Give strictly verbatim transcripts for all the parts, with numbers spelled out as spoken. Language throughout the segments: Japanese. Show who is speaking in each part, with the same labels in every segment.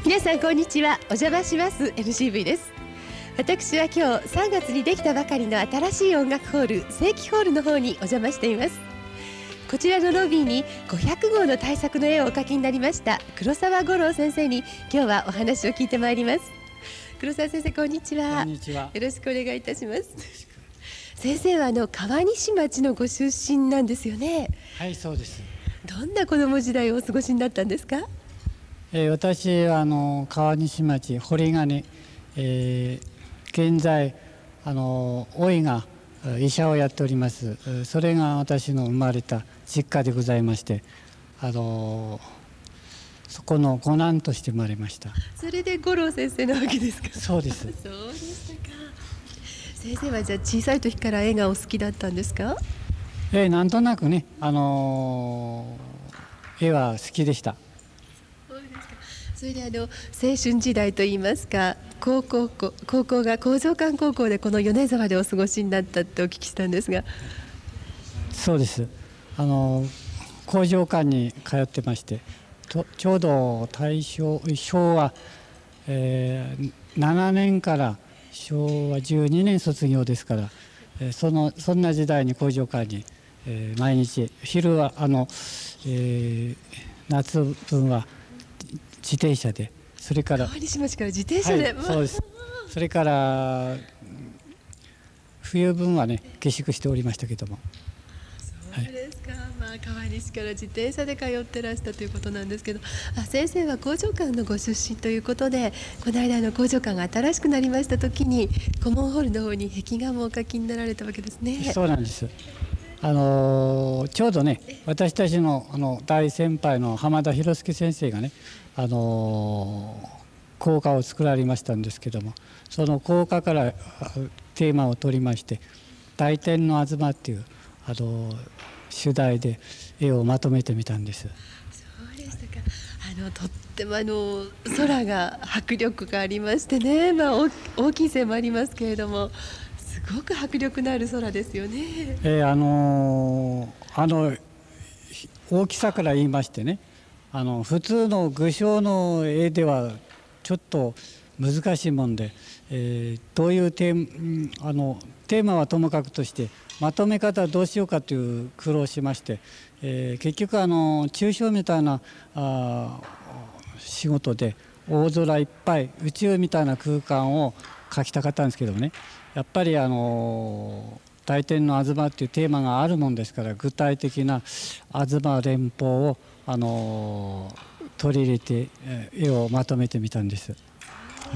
Speaker 1: 皆さんこんにちは。お邪魔します エヌシーブイ です。私は今日さんがつにできたばかりの新しい音楽ホール正規ホールの方にお邪魔しています。こちらのロビーにごひゃくごうの大作の絵をお描きになりました黒沢五郎先生に今日はお話を聞いてまいります。黒沢先生、こんにちは。
Speaker 2: こんにちは。
Speaker 1: よろしくお願いいたします。先生はあの川西町のご出身なんですよね。
Speaker 2: はい、そうです。
Speaker 1: どんな子供時代をお過ごしになったんですか？
Speaker 2: えー、私はあの川西町堀金、えー、現在あの甥いが医者をやっております。それが私の生まれた実家でございまして、あのそこの五男として生まれました。
Speaker 1: それで五郎先生なわけですか？
Speaker 2: そうです。
Speaker 1: そうでしたか。先生はじゃあ小さい時から絵がお好きだったんですか？
Speaker 2: えー、なんとなくね、あのー、絵は好きでした。
Speaker 1: そうですか。それであの青春時代といいますか、高校高校が工場館高校でこの米沢でお過ごしになったってお聞きしたんですが。
Speaker 2: そうです。あの工場館に通ってまして、とちょうど大正昭和、えー、ななねんからしょうわじゅうにねん卒業ですから、えー、そのそんな時代に工場館に、えー、毎日昼はあの、えー、夏分は自転車で、それから
Speaker 1: 川西町から自転車で、
Speaker 2: はい、そうです。それから冬分はね下宿しておりましたけども。
Speaker 1: そうですか。はい、まあ川西から自転車で通ってらしたということなんですけど、あ、先生は工場館のご出身ということで、この間の工場館が新しくなりました時にコモンホールの方に壁画もお描きになられたわけですね。
Speaker 2: そうなんです。あのー、ちょうどね、私たちのあの大先輩の浜田博介先生がね、あのー、校歌を作られましたんですけども、その校歌からテーマを取りまして「大天の東」っていう、あのー、主題で絵をまとめてみたんです。
Speaker 1: そうでしたか。あのとってもあの空が迫力がありましてね、まあ、大きい線もありますけれども、すごく迫力のある空ですよね。
Speaker 2: えー、あのー、あの大きさから言いましてね、あの普通の具象の絵ではちょっと難しいもんで、えー、どういうテーマ、あのテーマはともかくとしてまとめ方はどうしようかという苦労しまして、えー、結局あの抽象みたいなあ仕事で大空いっぱい宇宙みたいな空間を描きたかったんですけどもね、やっぱりあの大天の東っていうテーマがあるもんですから、具体的な東連峰をあの取り入れて絵をまとめてみたんです。はい、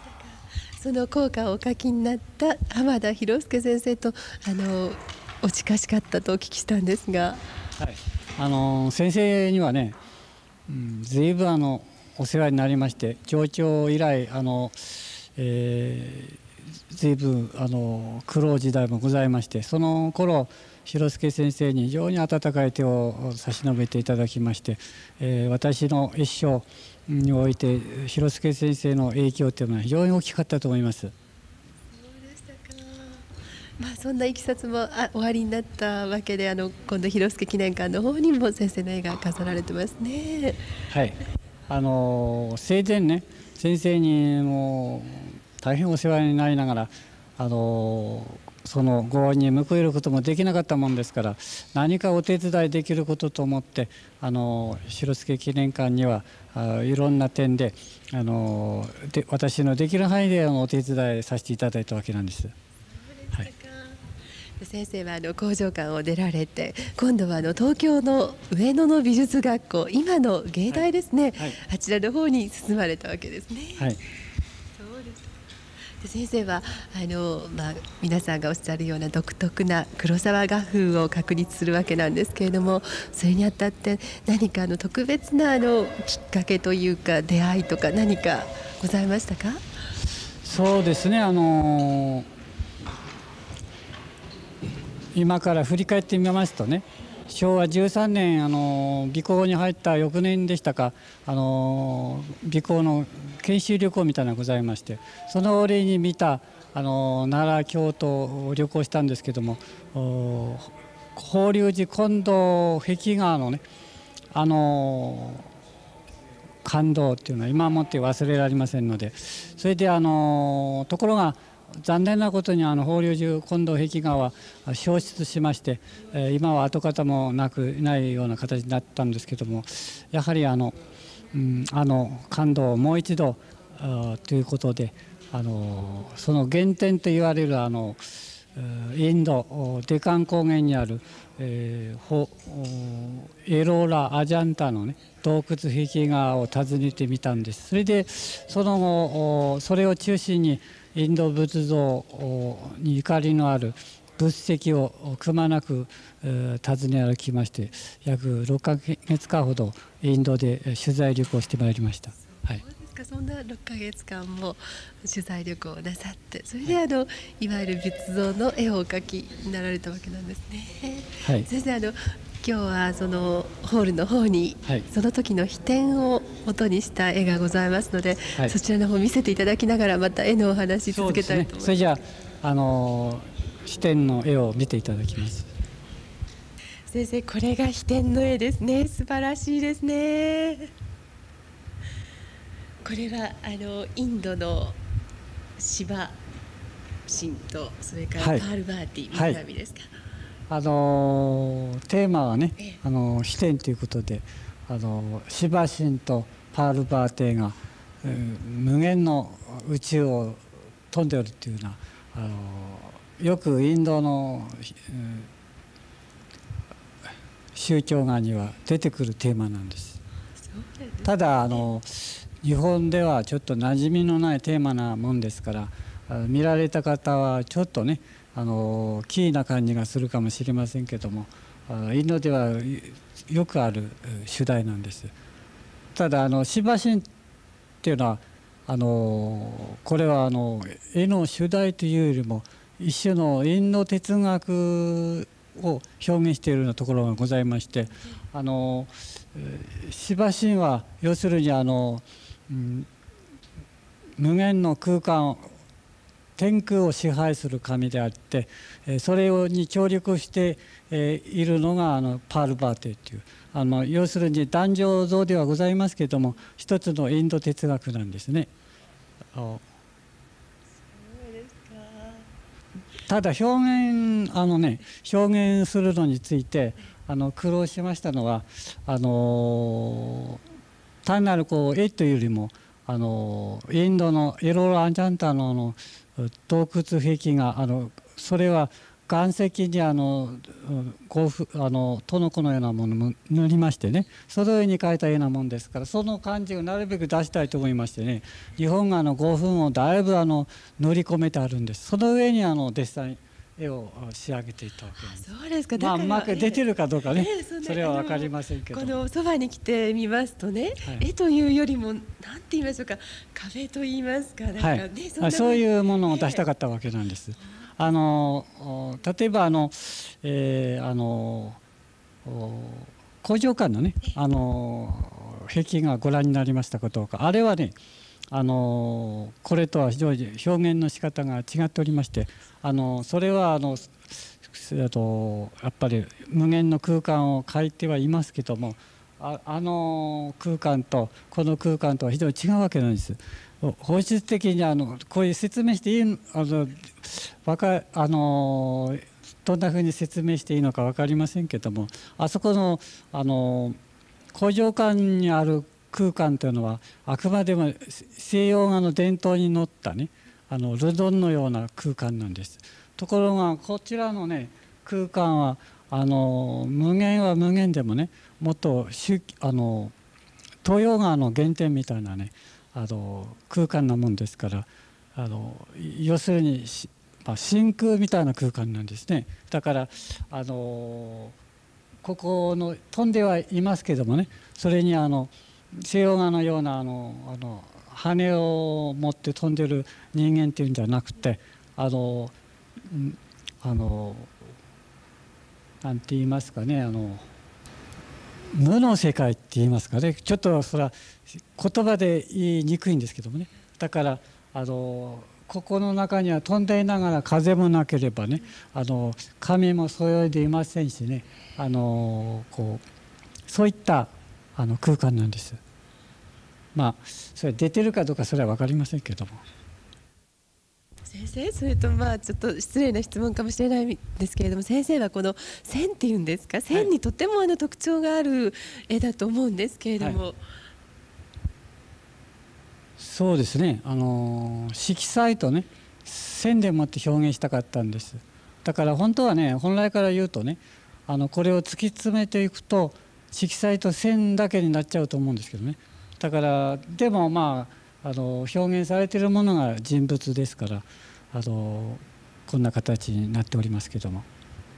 Speaker 1: その効果をお書きになった浜田博介先生とあのお近しかったとお聞きしたんですが、
Speaker 2: はい、あの先生にはね、うん、随分あのお世話になりまして、上長以来あの、えー、随分あの苦労時代もございまして、その頃博介先生に非常に温かい手を差し伸べていただきまして、えー、私の一生において博介先生の影響というのは非常に大きかったと思います。
Speaker 1: そうでしたか。まあ、そんないきさつもあおありになったわけで、あの今度博介記念館の方にも先生の絵が飾られてますね。
Speaker 2: はい、あの生前ね、先生にもう大変お世話になりながら、あのそのご恩に報いることもできなかったもんですから、何かお手伝いできることと思って、あの博介記念館にはいろんな点で、あので私のできる範囲でお手伝いさせていただいたわけなんです。はい、
Speaker 1: 先生はあの工場館を出られて、今度はあの東京の上野の美術学校、今の芸大ですね、はいはい、あちらの方に進まれたわけですね。
Speaker 2: はい、
Speaker 1: そうです。で先生はあの、まあ、皆さんがおっしゃるような独特な黒沢画風を確立するわけなんですけれども、それにあたって何かあの特別なあのきっかけというか出会いとか何かございましたか？
Speaker 2: そうですね、あの今から振り返ってみますとね、しょうわじゅうさんねん、あの美工に入った翌年でしたか、あの美工の研修旅行みたいなのがございまして、その折に見たあの奈良京都を旅行したんですけども、法隆寺金堂壁画のね、あの感動っていうのは今もって忘れられませんので、それであのところが残念なことにあの法隆寺金堂壁画は消失しまして、今は跡形もなくないような形になったんですけども、やはりあの、うん、あの感動をもう一度ということで、あのその原点といわれるあのインドデカン高原にある、えー、エローラ・アジャンタの、ね、洞窟壁画を訪ねてみたんです。それでその後それを中心にインド仏像にゆかりのある仏石をくまなく訪ね歩きまして、約ろっかげつかんほどインドで取材旅行してまいりました。はい、
Speaker 1: そんなろっかげつかんも取材旅行をなさって、それであの、はい、いわゆる仏像の絵をお描きになられたわけなんですね。はい、先生、あの今日はそのホールの方に、はい、その時の飛天を元にした絵がございますので、はい、そちらの方見せていただきながらまた絵のお話続けたいと思います。そうですね、
Speaker 2: それじゃあ、あの飛天の絵を見ていただきます。
Speaker 1: 先生、これが飛天の絵ですね。素晴らしいですね。これはあのインドのシヴァ神と、それからパールバーティ、はい、湖ですか。
Speaker 2: はい、あのテーマはね、あの飛天ということで、あのシヴァ神とパールバーテが、うん、無限の宇宙を飛んでおるというような、あのよくインドの、うん、宗教画には出てくるテーマなんです。ただあの日本ではちょっと馴染みのないテーマなもんですから、見られた方はちょっとね、あのキーな感じがするかもしれませんけども、インドではよくある主題なんです。ただあのシヴァ神っていうのはあのこれはあの絵の主題というよりも一種のインド哲学を表現しているようなところがございまして、あのシヴァ神は要するにあのうん、無限の空間、天空を支配する神であって、それに協力しているのがあのパールバーテという、あの要するに壇上像ではございますけれども、一つのインド哲学なんですね。ただ表現あのね表現するのについてあの苦労しましたのは、あの単なるこう絵というよりも、あのインドのエローラ・アジャンタのの洞窟壁画、あのそれは岩石にあの甲府あのトノコのようなものも塗りましてね、その上に描いたようなもんですから、その感じをなるべく出したいと思いましてね、日本画のごふんをだいぶあの塗り込めてあるんです。その上にあのデッサン絵を仕上げていたわけです。
Speaker 1: そうですか。
Speaker 2: まあ、うまく出てるかどうかね、えー、そ, それは分かりませんけど、
Speaker 1: このそばに来てみますとね、はい、絵というよりもなんて言いましょうか、壁と言いますか、なんか、ね、
Speaker 2: はい、そ, そういうものを出したかったわけなんです。えー、あの例えばあの、えー、あの工場間のね、あの壁画ご覧になりましたかどうか。あれはね、あのこれとは非常に表現の仕方が違っておりまして、あのそれはあのとやっぱり無限の空間を描いてはいますけども、あ, あの空間とこの空間とは非常に違うわけなんです。本質的にあのこういう説明していいあのわかあのどんなふうに説明していいのか分かりませんけども、あそこのあの工場間にある空間というのはあくまでも西洋画の伝統にのったね、あのルドンのような空間なんです。ところがこちらのね空間はあの無限は無限でもね、もっとあの東洋画の原点みたいなねあの空間なもんですから、あの要するに、まあ、真空みたいな空間なんですね。だからあのここの飛んではいますけどもね、それにあの西洋画のようなあのあの羽を持って飛んでる人間っていうんじゃなくて、あのあのなんて言いますかね、あの無の世界って言いますかね、ちょっとそれは言葉で言いにくいんですけどもね、だからあのここの中には飛んでいながら風もなければね、あの髪もそよいでいませんしね、あのこうそういったあの空間なんです。 まあそれ出てるかどうかそれは分かりませんけども。
Speaker 1: 先生、それとまあちょっと失礼な質問かもしれないんですけれども、先生はこの線っていうんですか、線にとてもあの特徴がある絵だと思うんですけれども、はい、
Speaker 2: そうですね、あの色彩とね線でもって表現したかったんです。だから本当はね、本来から言うとね、あのこれを突き詰めていくと色彩と線だけになっちゃうと思うんですけどね。だからでもまああの表現されているものが人物ですから、あのこんな形になっておりますけども。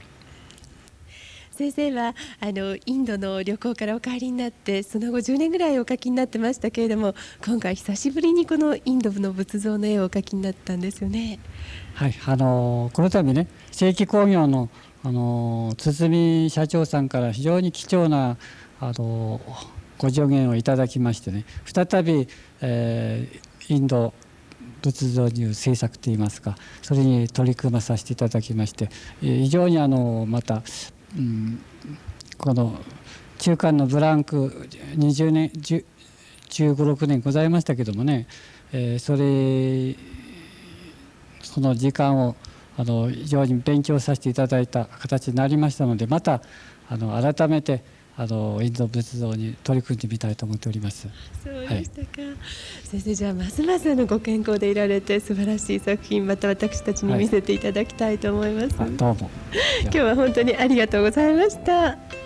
Speaker 1: 先生はあのインドの旅行からお帰りになって、その後じゅうねんぐらいお描きになってましたけれども、今回久しぶりにこのインドの仏像の絵をお描きになったんですよね。
Speaker 2: はい、あのこの度ね、正規工業のあの堤社長さんから非常に貴重なあのご助言をいただきましてね、再び、えー、インド仏像入制作といいますか、それに取り組まさせていただきまして、非常にあのまた、うん、この中間のブランクにじゅうねんじゅうご、ろくねんございましたけどもね、えー、それその時間をあの非常に勉強させていただいた形になりましたので、またあの改めてあのインド仏像に取り組んでみたいと思っております。
Speaker 1: そうでしたか、はい、先生、じゃあますますあのご健康でいられて、素晴らしい作品また私たちに見せていただきたいと思います。
Speaker 2: はい、どうも
Speaker 1: 今日は本当にありがとうございました。